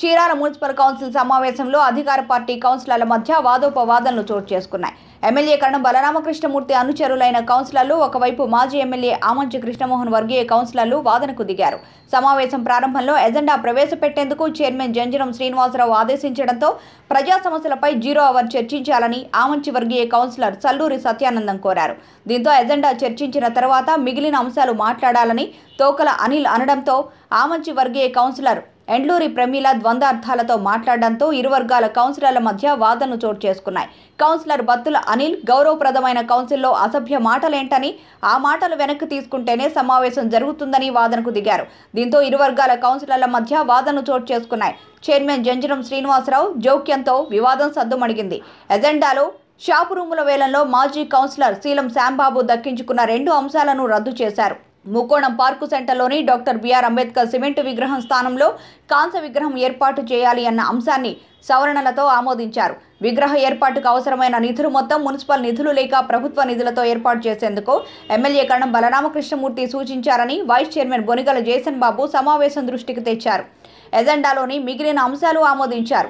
Chirala municipal council సమావేశంలో అధికార party కౌన్సిలర్ల మధ్య వాదోపవాదనలు చోటు చేసుకున్నాయి. ఎమ్మెల్యే కరణం బలరామకృష్ణమూర్తి అనుచరులైన కౌన్సిలర్లు ఒకవైపు మాజీ ఎమ్మెల్యే ఆమంచి కృష్ణమోహన్ వర్గీయ కౌన్సిలర్లు వాదనకు దిగారు. సమావేశం ప్రారంభంలో ఎజెండా ప్రవేశపెట్టేందుకు చైర్మన్ జంజరం శ్రీనివాసరావు ఆదేశించడంతో ప్రజా సమస్యలపై 0 అవర్ చర్చించాలని ఆమంచి వర్గీయ కౌన్సిలర్ సల్లూరి సత్యానందం కోరారు. దీంతో ఎజెండా చర్చించిన తర్వాత మిగిలిన అంశాలు మాట్లాడాలని తోకల అనిల్ అనడంతో ఆమంచి వర్గీయ కౌన్సిలర్ ఎండ్లూరి ప్రమీల ద్వంద్వార్థాలతో మాట్లాడడంతో ఇరు వర్గాల కౌన్సిలర్ల మధ్య వాదనలు చోటు చేసుకున్నాయి. కౌన్సిలర్ బత్తుల అనిల్ గౌరవప్రదమైన కౌన్సిల్లో అసభ్య మాటలేంటని, ఆ మాటలు వెనక్కి తీసుకుంటేనే సమావేశం జరుగుతుందని వాదనకు దిగారు. దీంతో ఇరు వర్గాల కౌన్సిలర్ల మధ్య వాదనలు చోటు చేసుకున్నాయి. చైర్మన్ జంజరం శ్రీనివాసరావు జోక్యంతో వివాదం సద్దుమణిగింది. ఎజెండాలో షాపు రూముల వేలంలో మాజీ కౌన్సిలర్ శీలం శ్యాంబాబు దక్కించుకున్న 2 అంశాలను రద్దు చేశారు. ముకోణం పార్కు సెంటర్లోని డాక్టర్ బిఆర్ అంబేద్కర్ సిమెంటు విగ్రహం స్థానంలో కాంస్య విగ్రహం ఏర్పాటు చేయాలి అన్న అంశాన్ని సవరణలతో ఆమోదించారు. విగ్రహ ఏర్పాటుకు అవసరమైన నిధులు మొత్తం మున్సిపల్ నిధులు లేక ప్రభుత్వ నిధులతో ఏర్పాటు చేసేందుకు ఎమ్మెల్యే కరణం బలరామకృష్ణమూర్తి సూచించారని vice chairman Bonigala Jason Babu సమావేశం దృష్టికి తెచ్చారు. ఎజెండాలోని మిగిలిన అంశాలు ఆమోదించారు.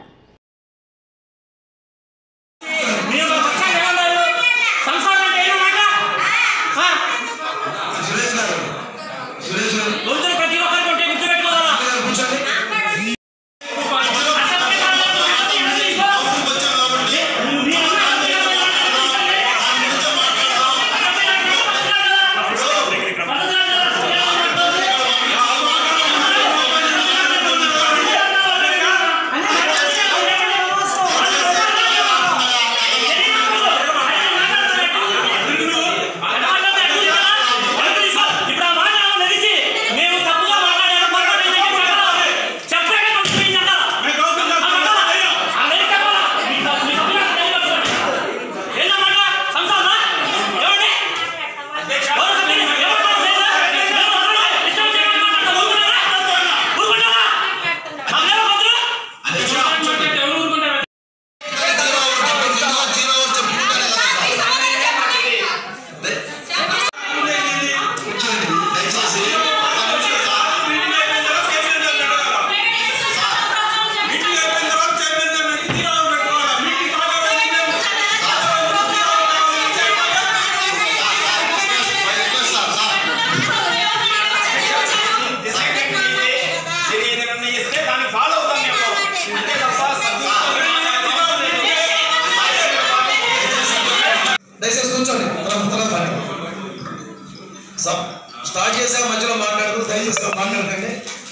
స్టార్ట్ చేసే మధ్యలో మాట్లాడుతూ దయచేసి మాట్లాడకండి.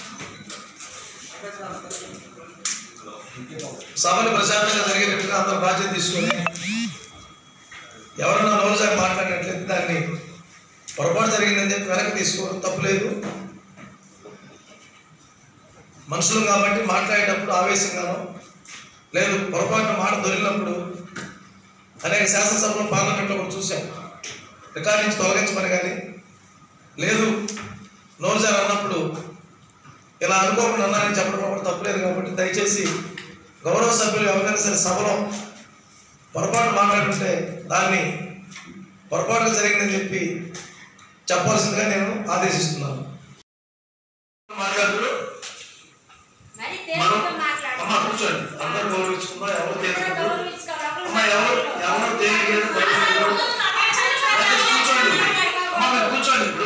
సభను ప్రశాంతంగా జరిగేటట్టుగా అందరూ బాధ్యత తీసుకొని ఎవరన్నా నోరుసారి మాట్లాడినట్లయితే దాన్ని పొరపాటు జరిగిందని చెప్పి వెనక్కి తీసుకోవడం తప్పులేదు. మనుషులు కాబట్టి మాట్లాడేటప్పుడు ఆవేశంగానో లేదు పొరపాటున మాట దొరికినప్పుడు అనేక శాసనసభలో పార్లమెంట్లో కూడా చూసాం. రికార్డు నుంచి తొలగించమని కానీ లేదు నోరుసారి అన్నప్పుడు ఇలా అనుకోకుండా అన్నారని చెప్పడం కూడా తప్పులేదు. కాబట్టి దయచేసి గౌరవ సభ్యులు ఎవరైనా సరే సభలో పొరపాటు మాట్లాడుతుంటే దాన్ని పొరపాటుగా జరిగిందని చెప్పి చెప్పవలసిందిగా నేను ఆదేశిస్తున్నాను. మాట్లాడుతూ కూర్చోండి, అందరూ గౌరవించుకుందాం. ఎవరు తేలికదు అమ్మా, ఎవరు తేలిక కూర్చోండి అమ్మా, కూర్చోండి. ఇప్పుడు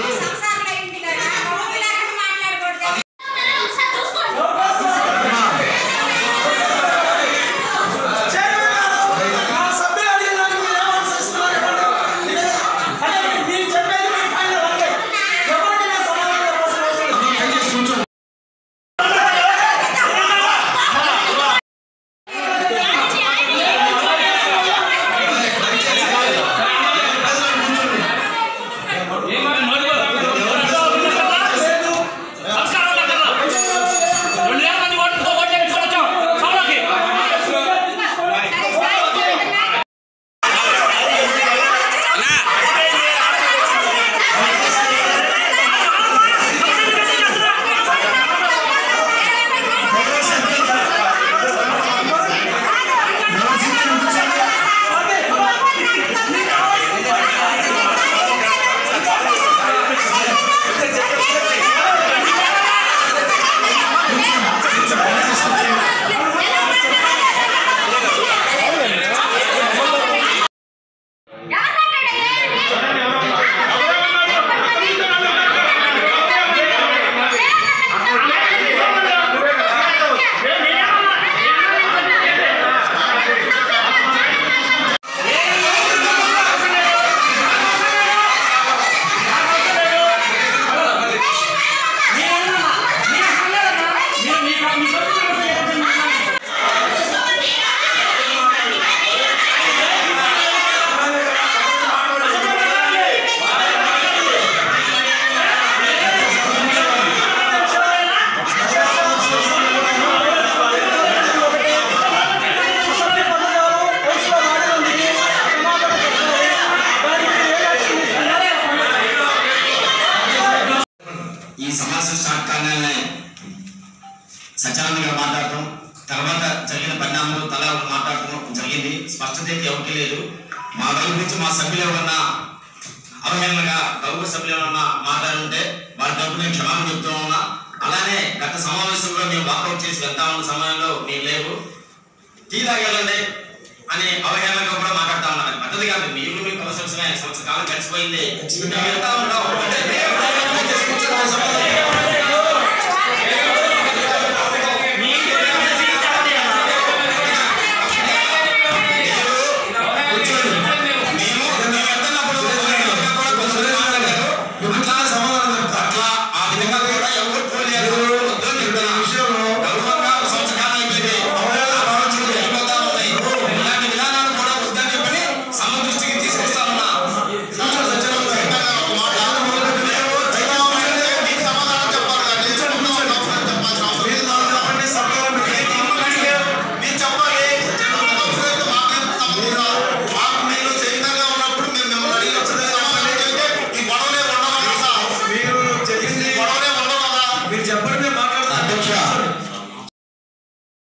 తర్వాత జరిగిన పరిణామాలు తలా మాట్లాడటం జరిగింది. స్పష్టత అయితే ఎవరికి లేదు. మా వైపు నుంచి మా సభ్యులు ఎవరన్నా అవహేళనగా గౌరవ సభ్యులు ఎవరన్నా మాట్లాడుంటే వారి తరపు నేను క్షమాపణ చెప్తూ ఉన్నా. అలానే గత సమావేశంలో మేము వాకౌట్ చేసి వెళ్తా ఉన్న సమయంలో మీరు లేవు, టీ తాగలండి అని అవహేళనగా కూడా మాట్లాడుతూ ఉన్నారు. పద్ధతి కాదు. మీరు మీకు సంవత్సర కాలం గడిచిపోయింది. వెళ్తా ఉండడం